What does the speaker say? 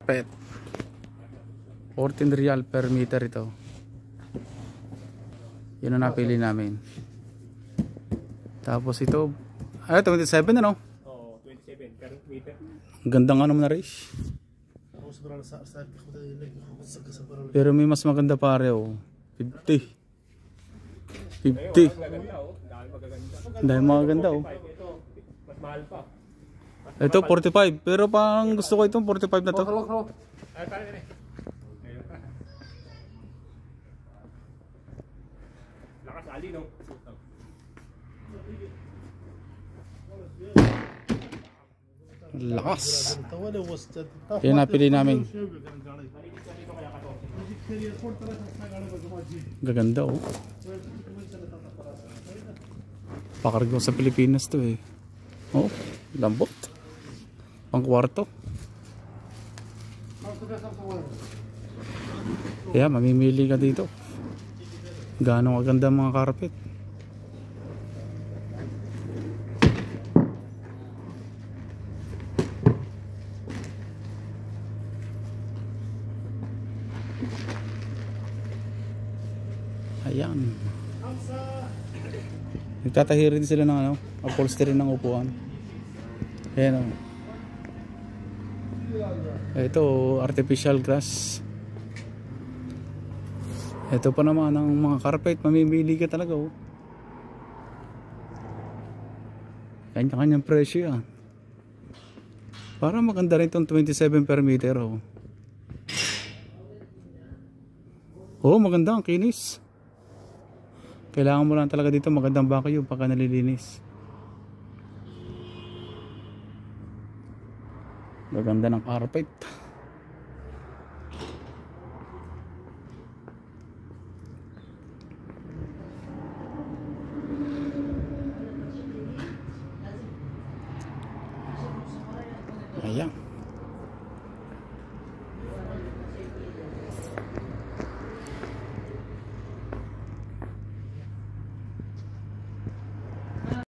carpet. 14 real per meter ito. Yun ang napili namin. Tapos ito, 27 ano? Oo, 27 per meter. Ang ganda nga naman na race. Pero may mas maganda pare oh. 50. 50. Dahil magaganda oh. Mas mahal pa. Ito 45. Pero pang gusto ko itong 45 na to. Ay, pare na. Lakas ali no. Lakas. Yan napili namin. Gaganda oh. Pakargo sa Pilipinas to eh. Oh, lambot. Pang kwarto. Kaya mamimili ka dito. Gaano kaganda mga carpet. Ayan. Nagtatahi rin sila ng ano, upholstery ng upuan. Ayan o. Ito artificial grass. Ito pa naman ang mga carpet. Mamimili ka talaga oh. Kanya-kanyang presyo yan. Para maganda rin itong 27 per meter oh. Oh, maganda ang kinis. Kailangan mo lang talaga dito magandang vacuum pagka nalilinis. Maganda ng carpet. Ayan.